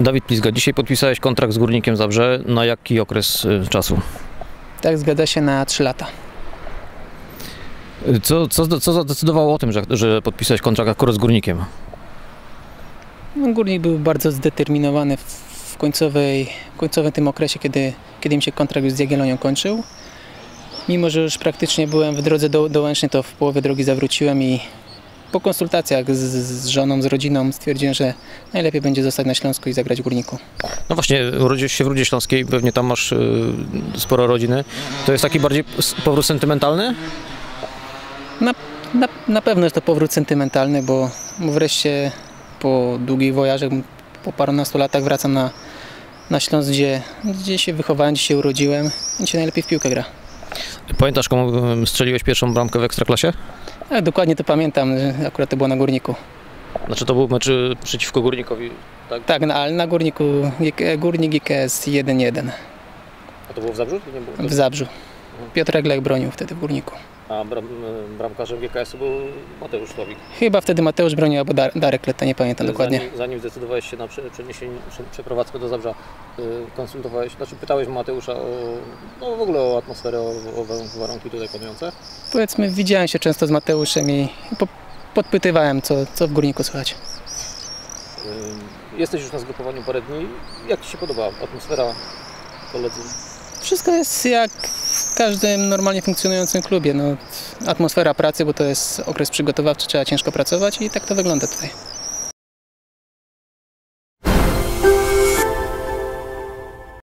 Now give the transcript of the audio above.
Dawid Plizga, dzisiaj podpisałeś kontrakt z Górnikiem Zabrze. Na jaki okres czasu? Tak, zgadza się, na 3 lata. Co zadecydowało o tym, że podpisałeś kontrakt akurat z Górnikiem? No, Górnik był bardzo zdeterminowany w końcowym tym okresie, kiedy mi się kontrakt z Jagiellonią kończył. Mimo że już praktycznie byłem w drodze do Łęcznej, to w połowie drogi zawróciłem i po konsultacjach z żoną, z rodziną stwierdziłem, że najlepiej będzie zostać na Śląsku i zagrać w Górniku. No właśnie, urodziłeś się w Rudzie Śląskiej, pewnie tam masz sporo rodziny. To jest taki bardziej powrót sentymentalny? Na pewno jest to powrót sentymentalny, bo wreszcie po długich wojażach, po parunastu latach wracam na Śląsk, gdzie się wychowałem, gdzie się urodziłem i się najlepiej w piłkę gra. Pamiętasz, komu strzeliłeś pierwszą bramkę w Ekstraklasie? Tak, dokładnie to pamiętam, że akurat to było na Górniku. Znaczy to był mecz przeciwko Górnikowi, tak? Tak, ale na Górniku Górnik IKS 1-1 A to było w Zabrzu? Nie było w Zabrzu. Piotr Eglek bronił wtedy w Górniku. A bramkarzem GKS-u był Mateusz Słowik. Chyba wtedy Mateusz bronił albo Darek Letta, nie pamiętam dokładnie. Zanim zdecydowałeś się na przeprowadzkę do Zabrza, konsultowałeś, pytałeś Mateusza w ogóle o atmosferę, o warunki tutaj panujące? Powiedzmy, widziałem się często z Mateuszem i podpytywałem, co w Górniku słychać. Jesteś już na zgrupowaniu parę dni. Jak Ci się podoba atmosfera, koledzy? Wszystko jest jak w każdym normalnie funkcjonującym klubie. No, atmosfera pracy, bo to jest okres przygotowawczy, trzeba ciężko pracować i tak to wygląda tutaj.